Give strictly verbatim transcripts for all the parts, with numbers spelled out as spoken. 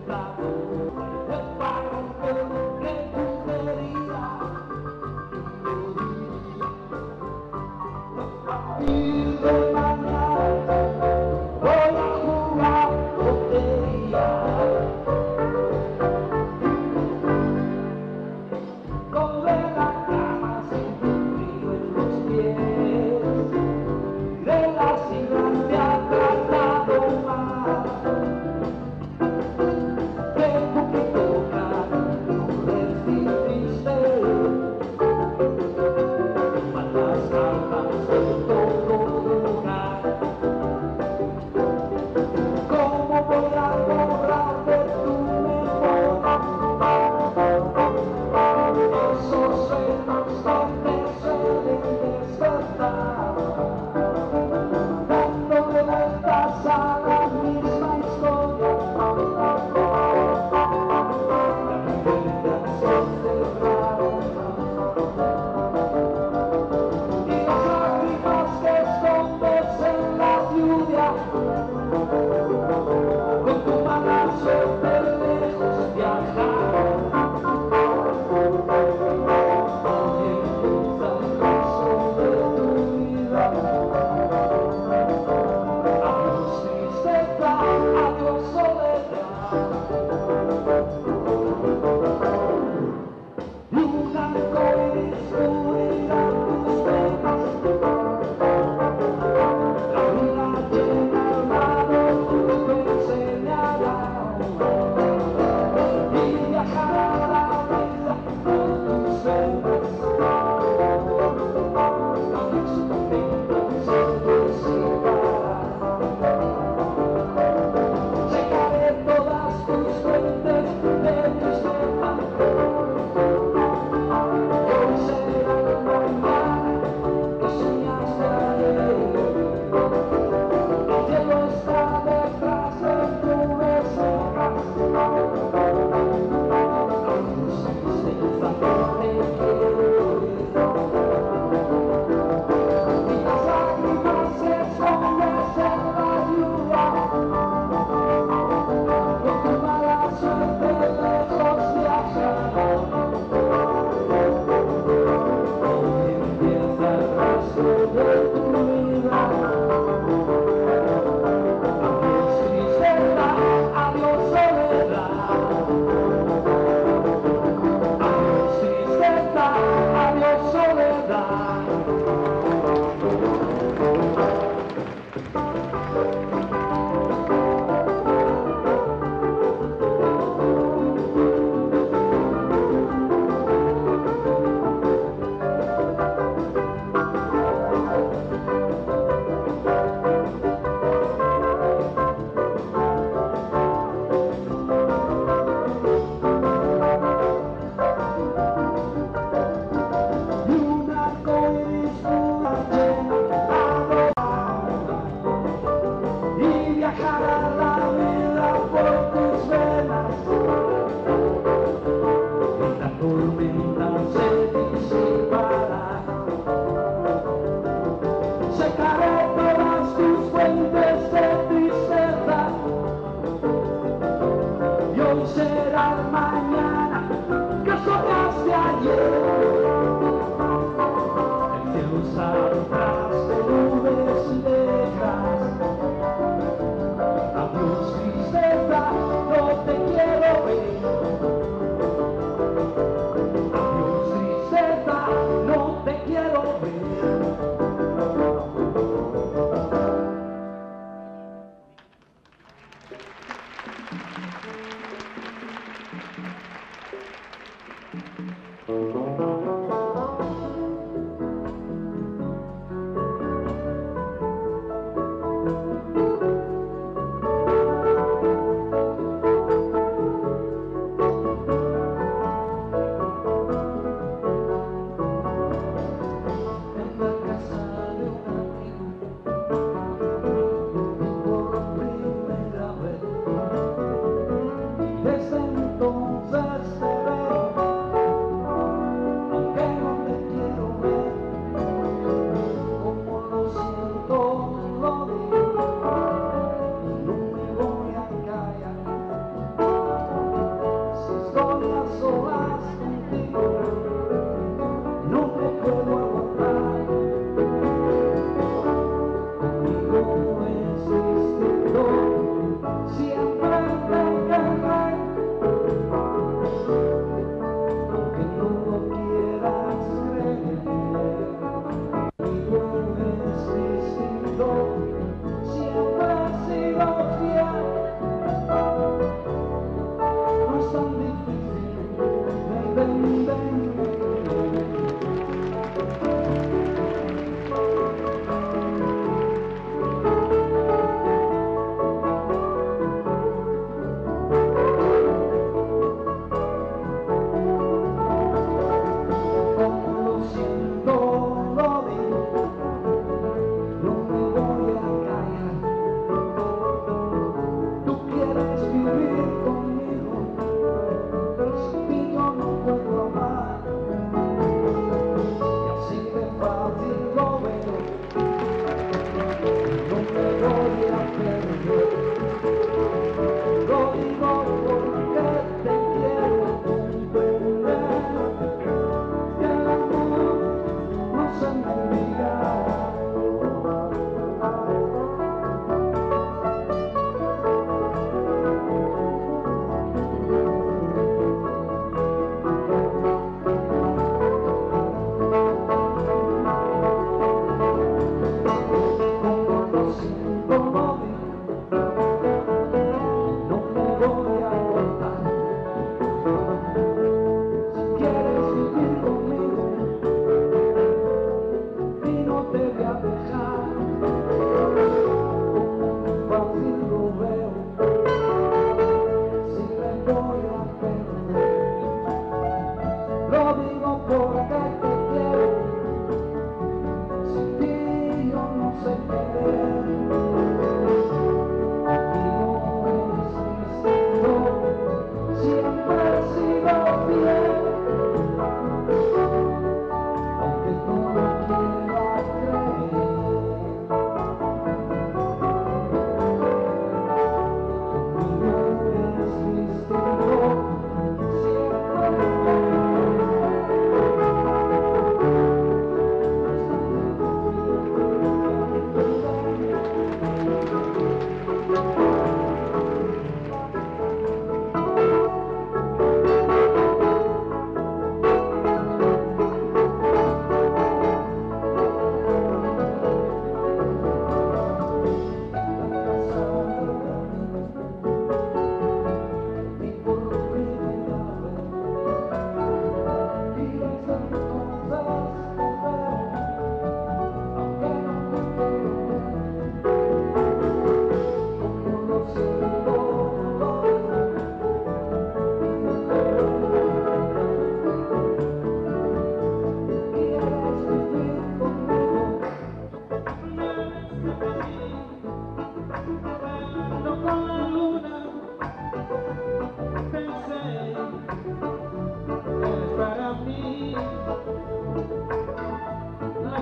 Que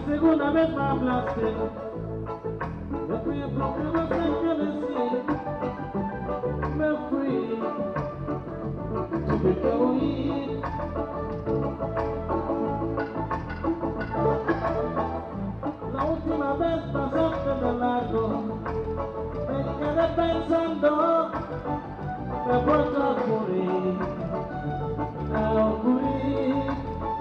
segunda vez me hablaste, me fui porque no sé qué decir, me fui, tuve que huir. La última vez pasaste de largo, me quedé pensando, me he vuelto a ocurrir, a ocurrir.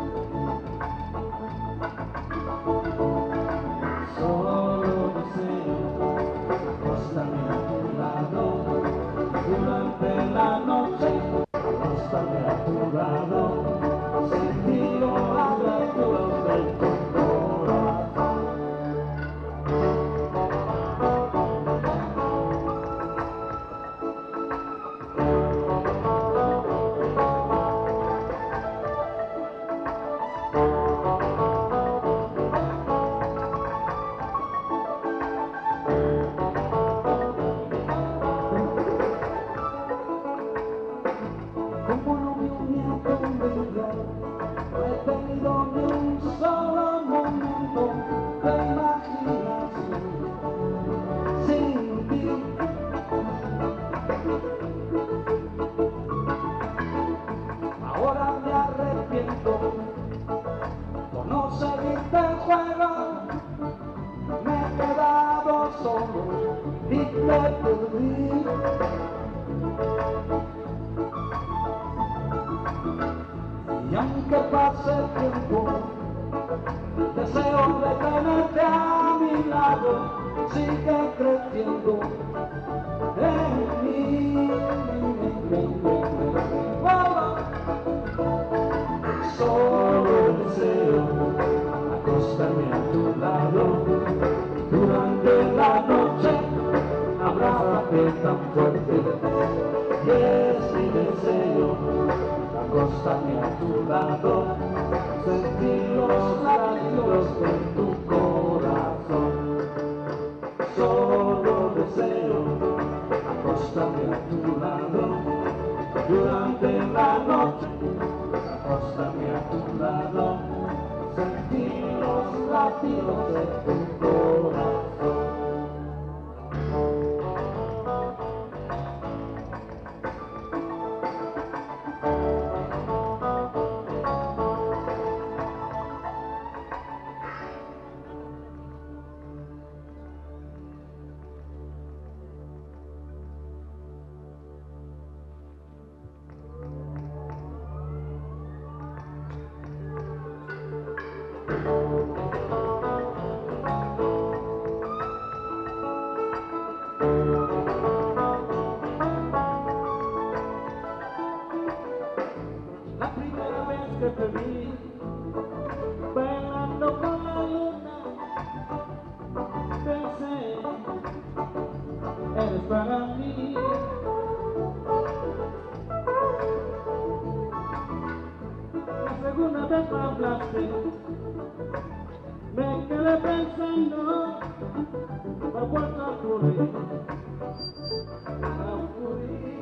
Solo deseo acostarme a tu lado durante la noche, acostarme a tu lado, sentir los latidos de tu corazón. Como no me unió con verdad, no he tenido ni un solo momento de imaginación sin ti. Ahora me arrepiento por no seguirte el juego, me he quedado solo y te perdí. Y aunque pase el tiempo, deseo detenerte a mi lado, sigue creciendo en mí. Solo deseo acostarme a tu lado durante la noche, abrázate tan fuerte, y es mi deseo acostarme a tu lado, sentir los latidos de tu corazón. Solo deseo acostarme a tu lado durante la noche, acostarme a tu lado, sentir los latidos de tu corazón. La primera vez que te vi bailando con la luna, pensé, eres para mí. La segunda vez me hablaste, me quedé pensando, me he vuelto a ocurrir, a ocurrir.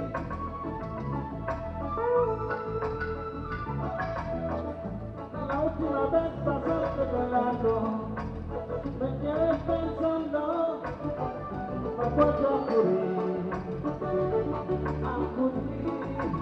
La última vez pasaste de largo, me quedé pensando, me he vuelto a ocurrir, a ocurrir.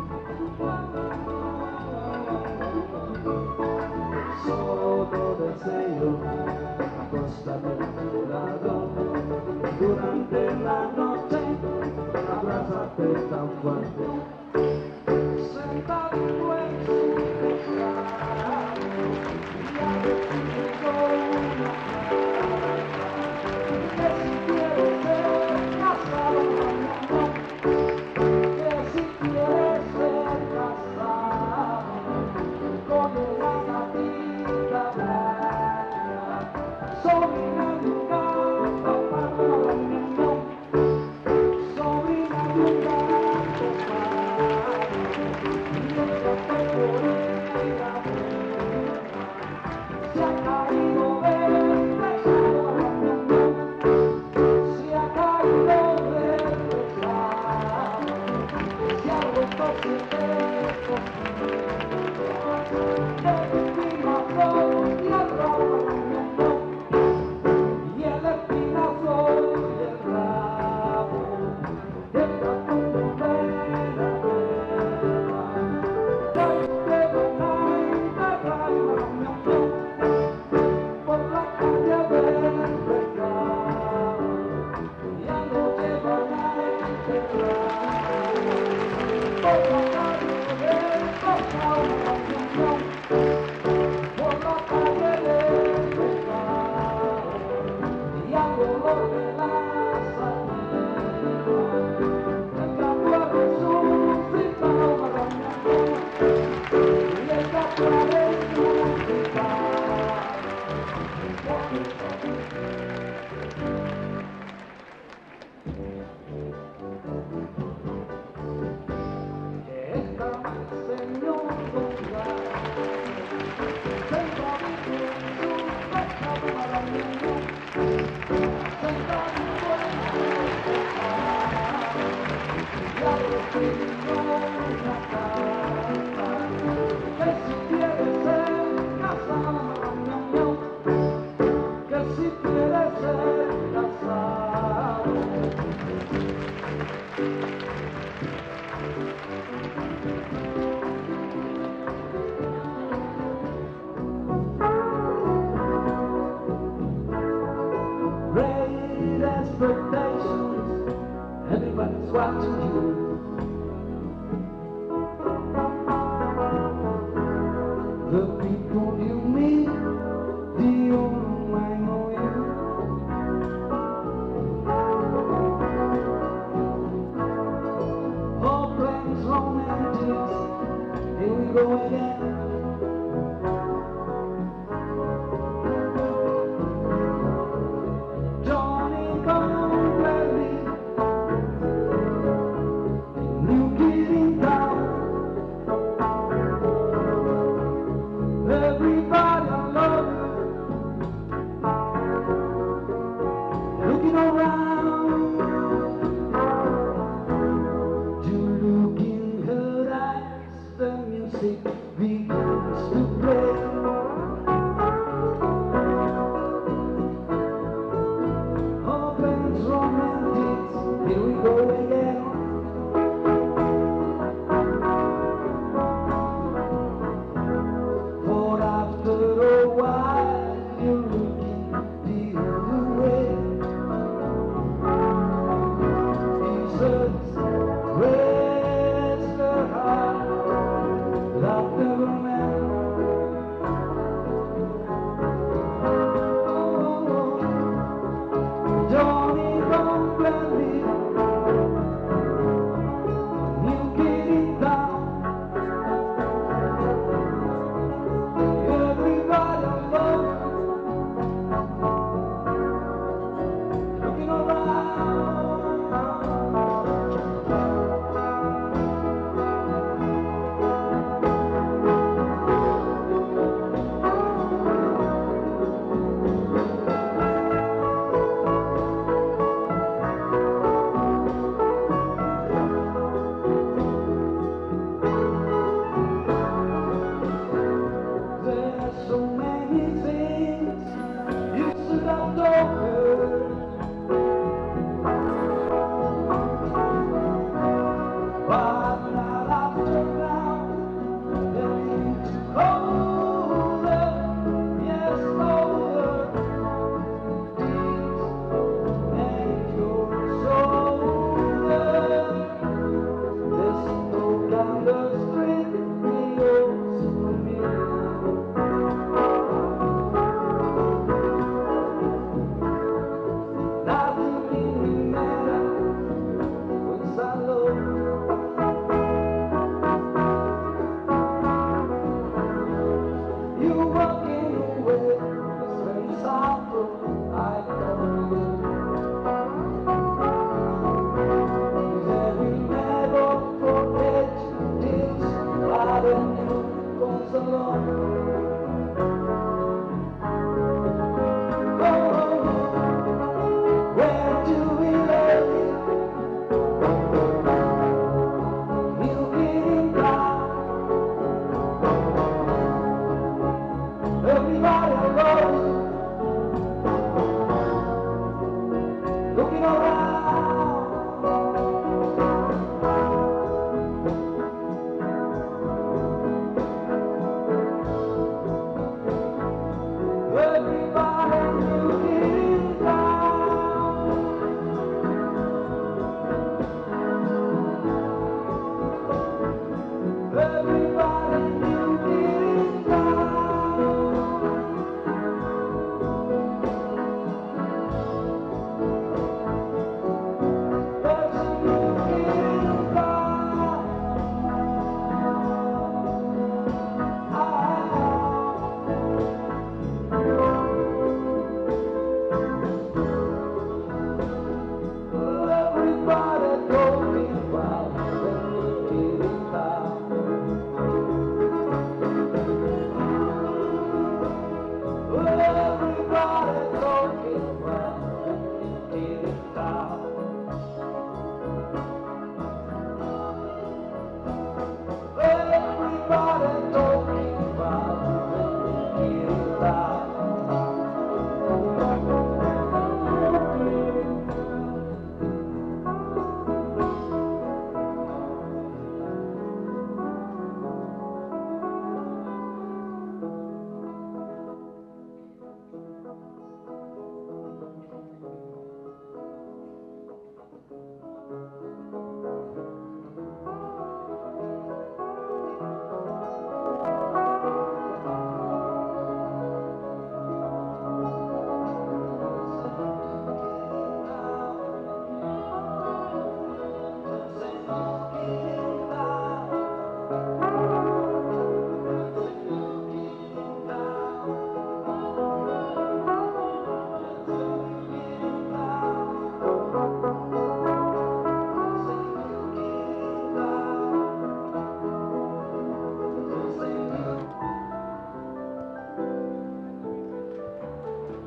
Solo deseo acostarme a tu lado durante la noche, abrázate tan fuerte, sentado en su tejado, y a decirte una palabra, que si quieres ser casado mañana, que si quieres ser casado con una gatita blanca, sobrina de un gato pardo, sobrina de un gato pardo, y ella te back to you. The people you meet, the only I know you. All plans romantics, here we go again. Everybody I love you, looking around, you look in her eyes, the music begins to play. All plans romantics, here we go again. After a while, you're looking the other way. Jesus raised her heart like never met. Oh, Johnny, don't blame me. You get it down.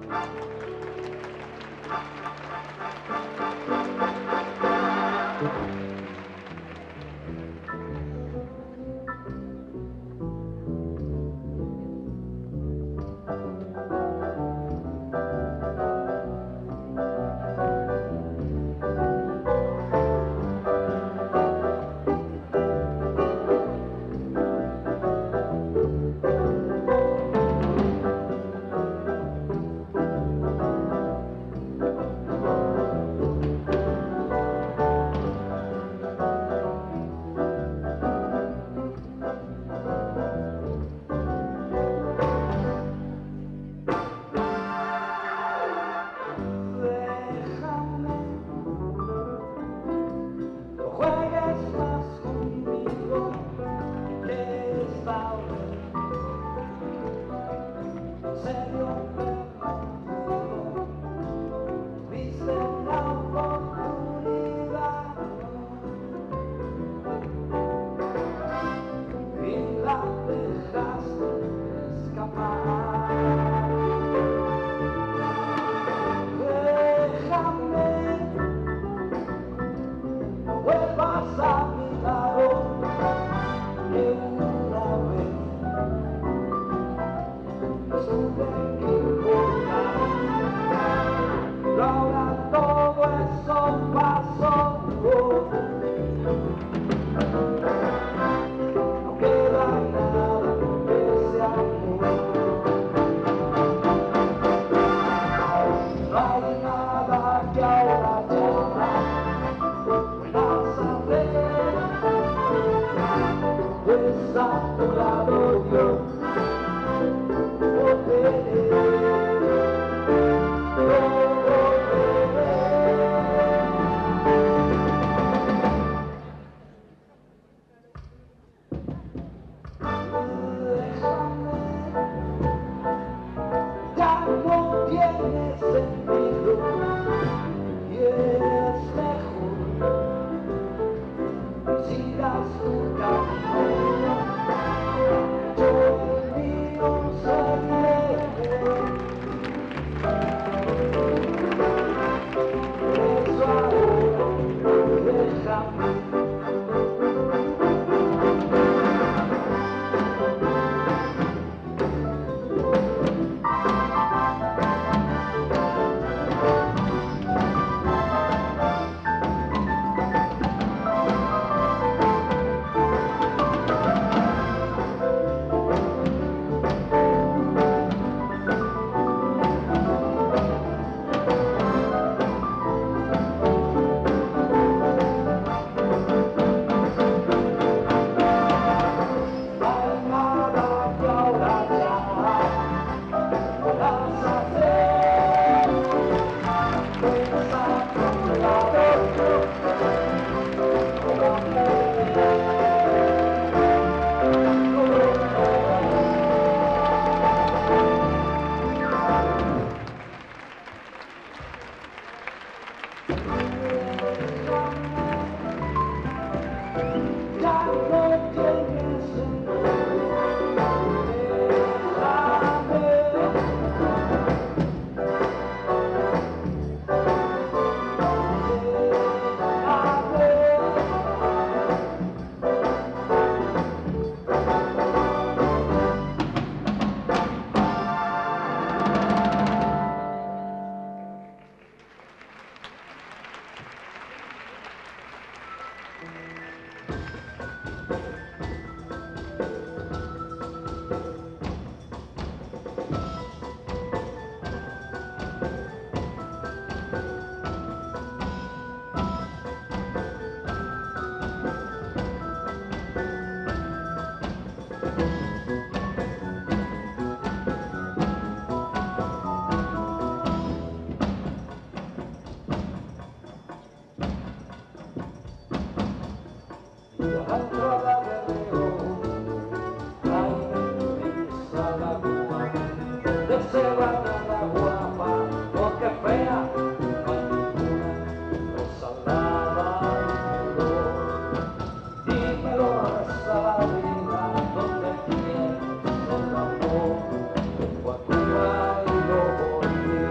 Cuando hay lo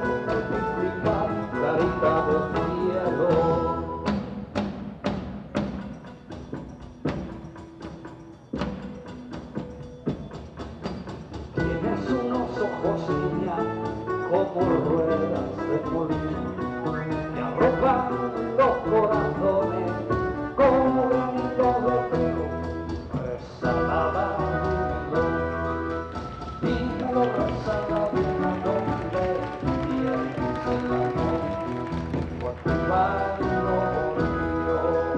multiplicar carita de cielo. Tienes unos ojos, niña, como ruedas de molino, que arrojan los corazones como granitos de trigo, resalada dímelo, resalada, donde tienes el amor, por tu bailo volvió.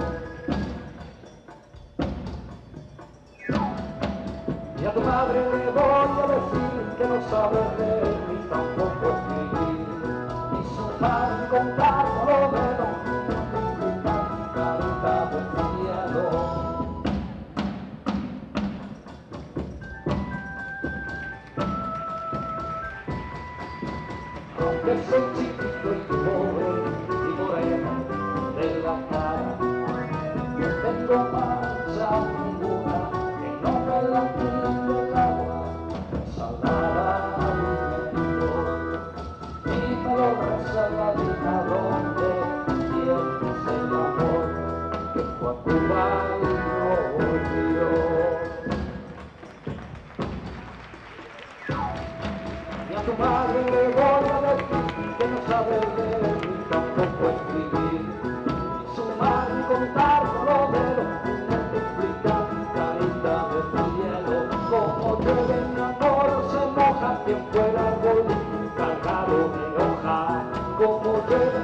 Y a tu madre le voy a decir que no sabe leer ni tampoco escribir, y su madre contar con los dedos, multiplicar carita de cielo. Aunque soy chiquito y pobre y moreno de la cara, no tengo mancha ninguna que no me la quite el agua, salada alimento. Dímelo, resaladita, donde tienes el amor que fue a tu baile volvió. Y a tu madre le voy a decir que no sabe leer ni tampoco escribir, y su madre contar con los dedos, multiplicar carita de cielo. Como llueve mi amor se moja, quien fue el árbol cargado de hoja, como llueve.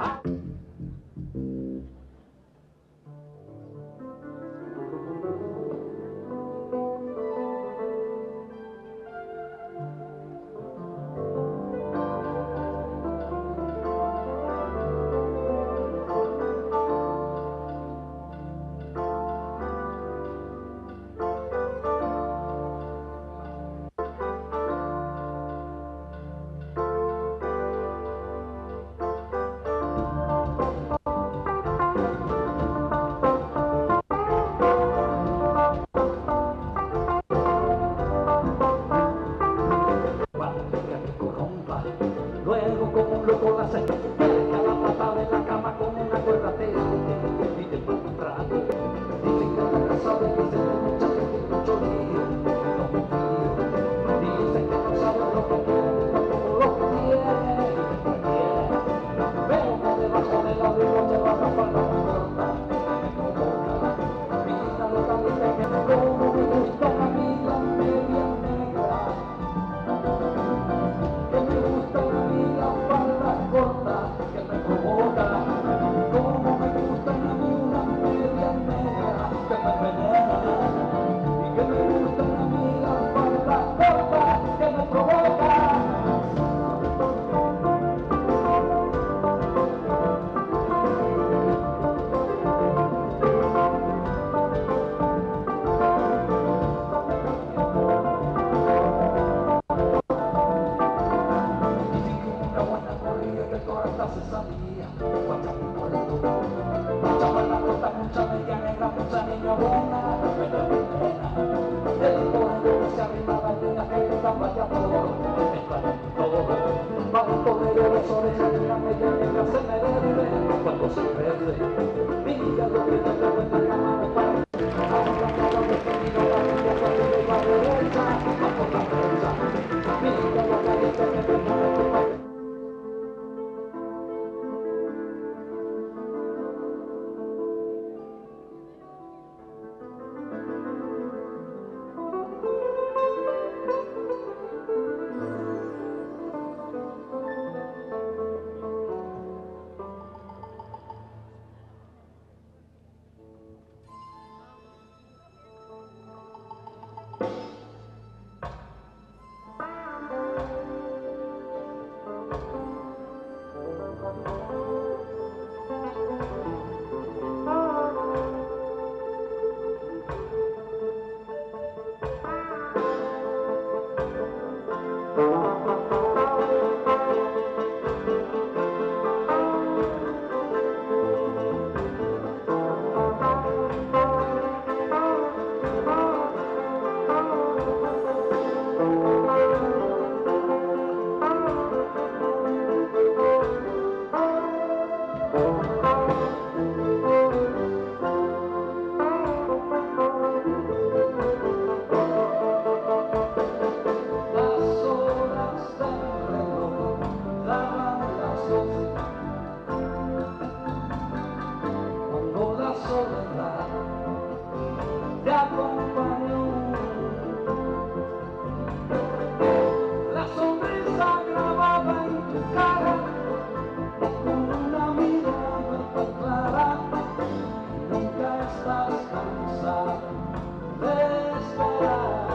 Luego como un loco la se deja la pata de la cama con una cuerda te y te pongo un rato. Dicen que no la sabe, dicen que mucha gente mucho lío, no me fío. Dicen que no saben lo que quieren, tampoco lo tienen, me quieren. Pero que debajo del abrigo lleva la falda muy corta, me convoca. Mira lo caliente que me como, me gusta la vida media negra. Que me gusta la vida falda corta, que me provoca, como me gusta la vida media negra, que me envenena, y que me gusta la vida falda corta, que me provoca. Que todas estas cesadillas, mucha muerto, mucha mala corta, mucha media negra, mucha niña buena, me da pena. El poder se arriba la niña que está vaya todo, está todo. Bajo de oro, orejas de la media negra se me debe cuando se pierde. Mira lo que te cuenta la mano para ahora todo lo que miro la niña cuando le va derecha, a por la derecha. Mira lo caliente que me pone tu padre. brazos cuando la soledad te acompañó. La sonrisa grabada en tu cara con una mirada tan clara, nunca estás cansada de esperar.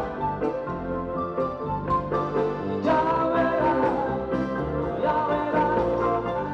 Ya verás, ya verás.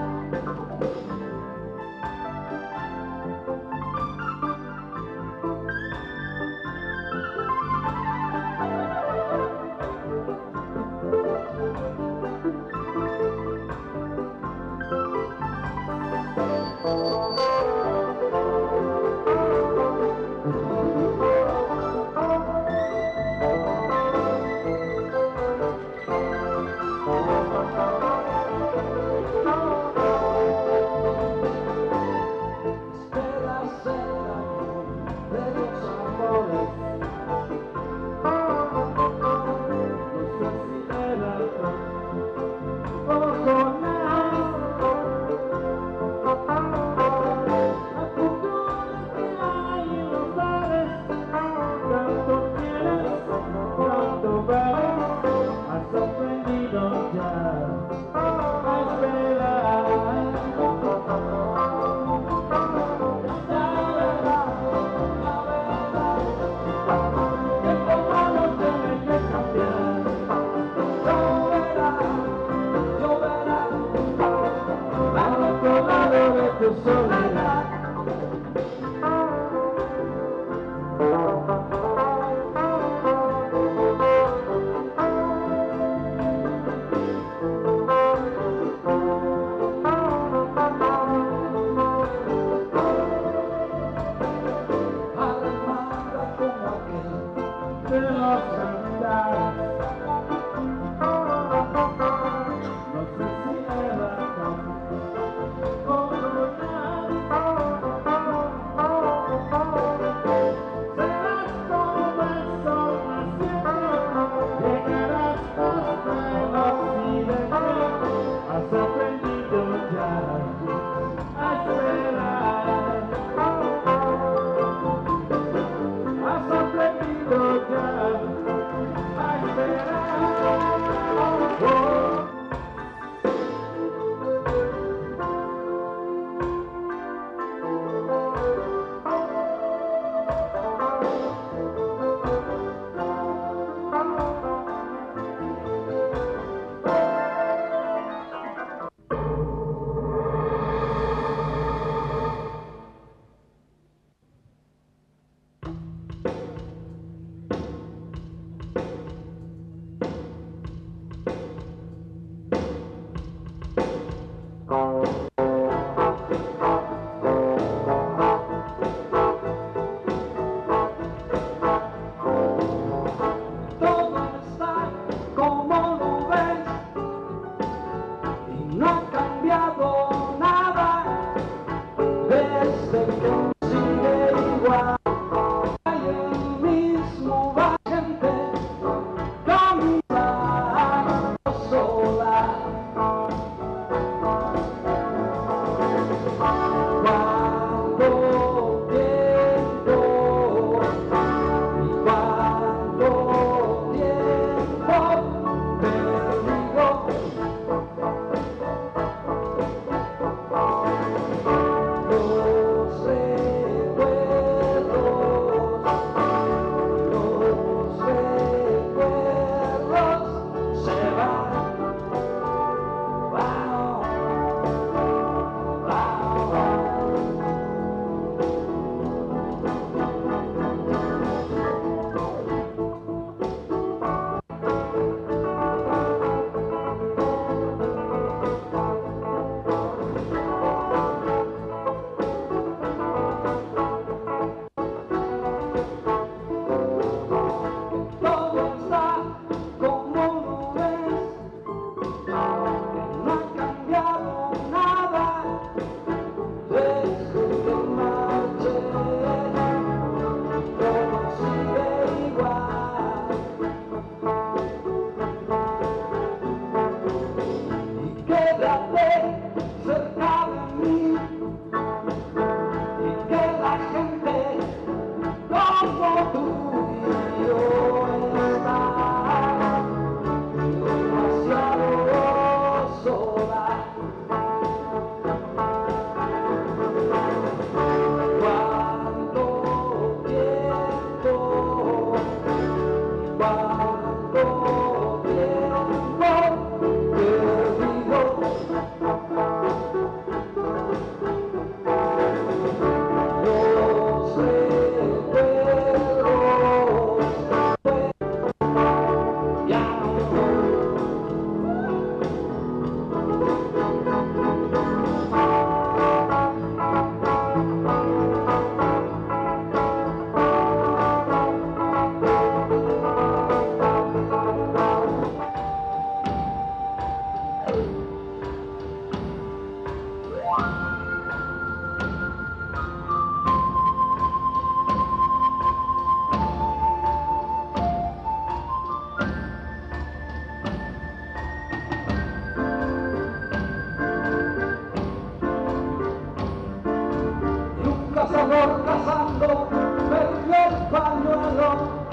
cazador cazando perdió el pañuelo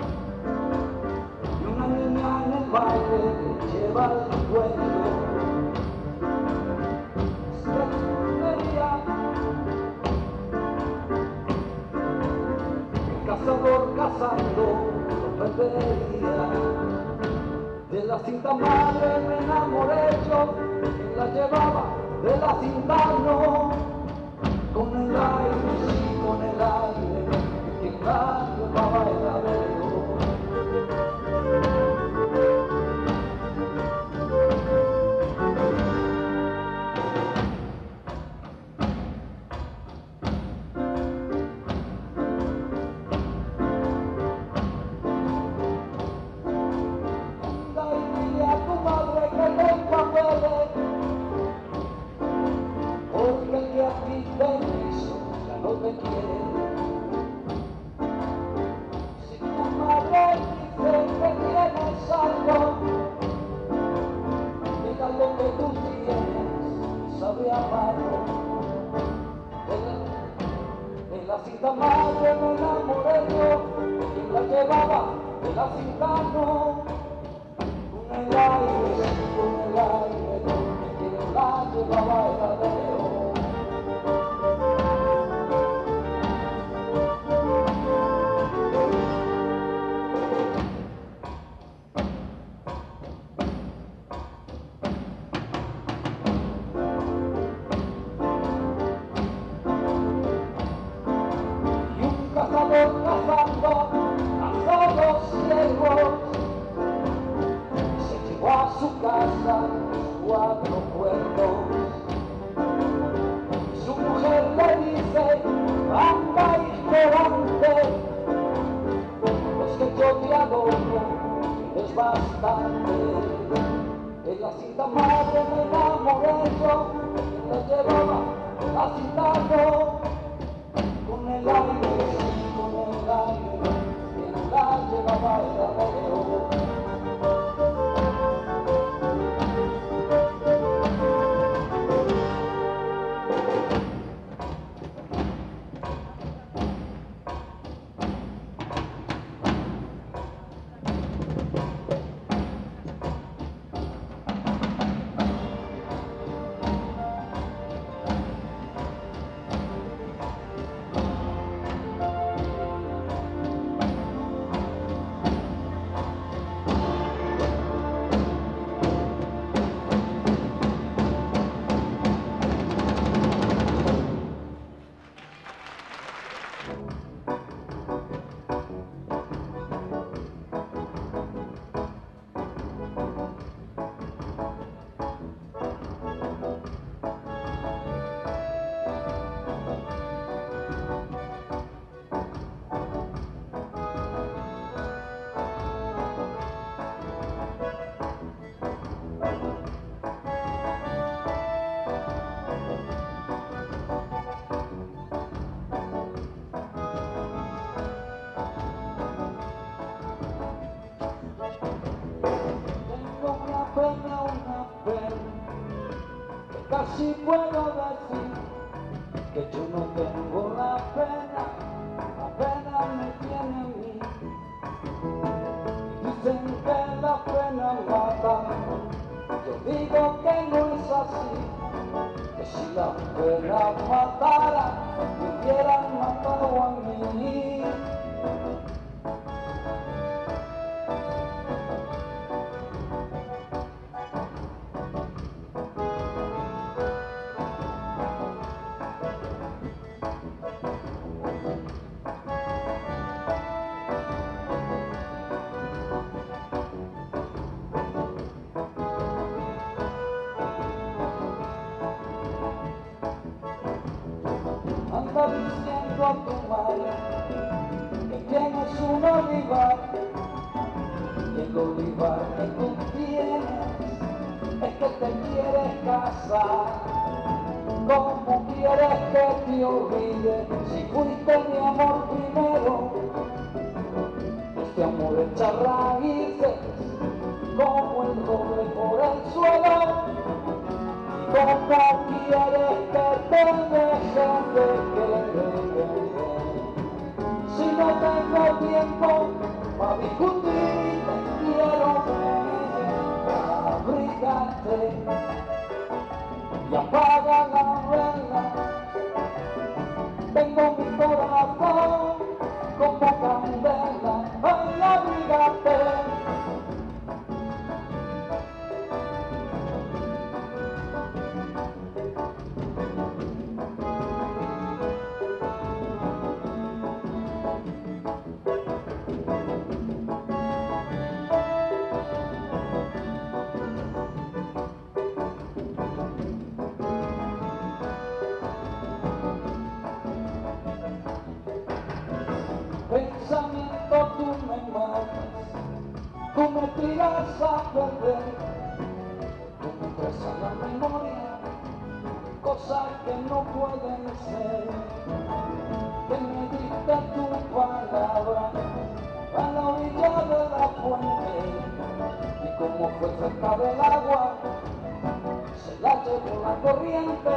y una niña en el baile lleva el cuello. El cazador cazando lo perdería. De la cinta madre me enamoré yo, quien la llevaba de la cinta no. Con el aire, sí, con el aire, quien la llevaba era Leo. Porque el que a ti te hizo ya no te quiere. Si tu madre dice que tienes algo, diga lo que tú tienes, sabe amarlo. De la, de la cinta madre me enamoré yo, de quien la llevaba, de la cinta no. Con el aire, con el aire, de quien la llevaba era Leo. Cazador cazando a los ciegos, se llevó a su casa cuatro cuernos. Su mujer le dice, anda ignorante, pues que yo te adoro, es bastante. En la cinta madre me enamoré yo, quien la llevaba, la cinta no. Con el aire, con el aire, quien la llevaba era Leo. Casi puedo decir que yo no tengo la pena, la pena me tiene a mí. Dicen que la pena mata, yo digo que no es así, que si la pena matara, me hubieran matado a mí. Anda diciendo a tu madre que tienes un olivar, y el olivar que tú tienes es que te quieres casar. ¿Cómo quieres que te olvide si fuiste mi amor primero? Este amor echa raíces como el roble por el suelo. ¿Cómo quieres que te dejen de querer? pensamiento tú me matas, tú me tiras a perder, tú me traes a la memoria cosas que no pueden ser, que me diste tu palabra a la orilla de la fuente, y como fue cerca del agua, se la llevó la corriente.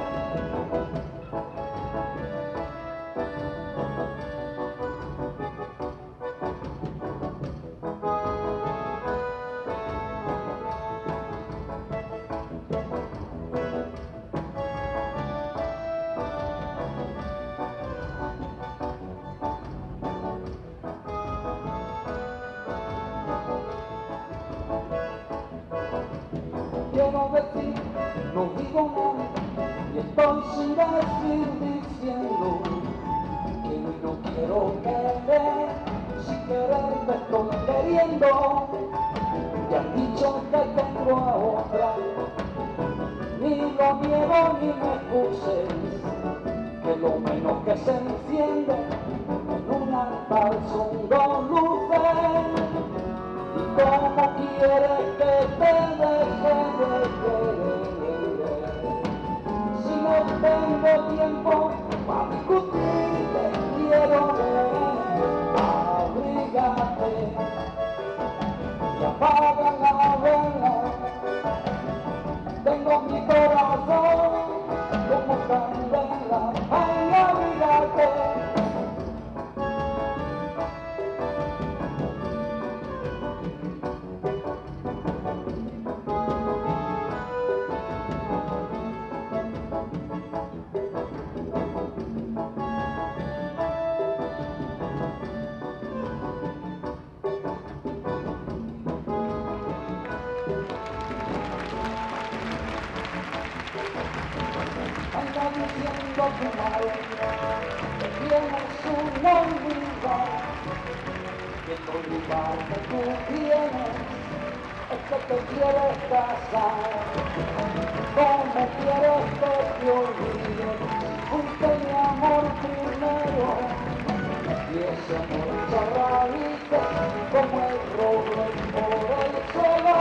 Quiero decir, no digo nada, y estoy sin decir diciendo que no quiero querer, si querer te estoy queriendo. Ya han dicho que tengo a otra, ni lo niego ni me excuses, que lo menos que se enciende en un altar son dos luces. ¿Y cómo quieres que te deje de querer? Si no tengo tiempo para discutir, te quiero ver. Abrígate y apaga la vela. Tengo mi corazón como candela. Ay, abrígate. Anda diciendo a tu madre que tienes un olvidar, que el olvidar que tú tienes es que te quieres casar. ¿Cómo quieres que te olvide? Fuiste mi amor primero, y ese amor se raíces como el roble por el suelo.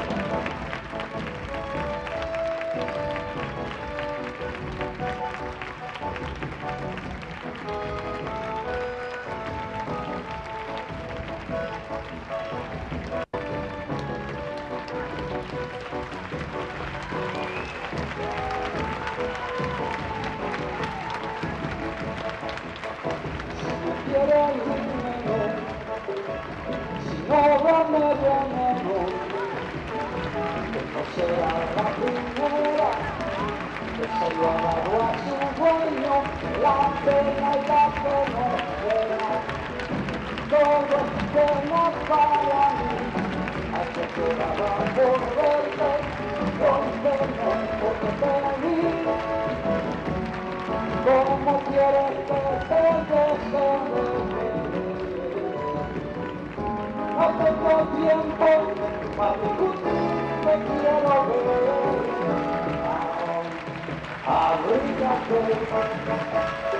Quiero el dinero, si no dame veneno, que no sea la primera que se lo ha dado a su dueño, la pena y la pena, todo es pena para mí, hay que quedaba por verte, porque no porque te vi. ¿Cómo quieres que te deje de querer? No tengo tiempo para discutir, te quiero ver. Abrígate.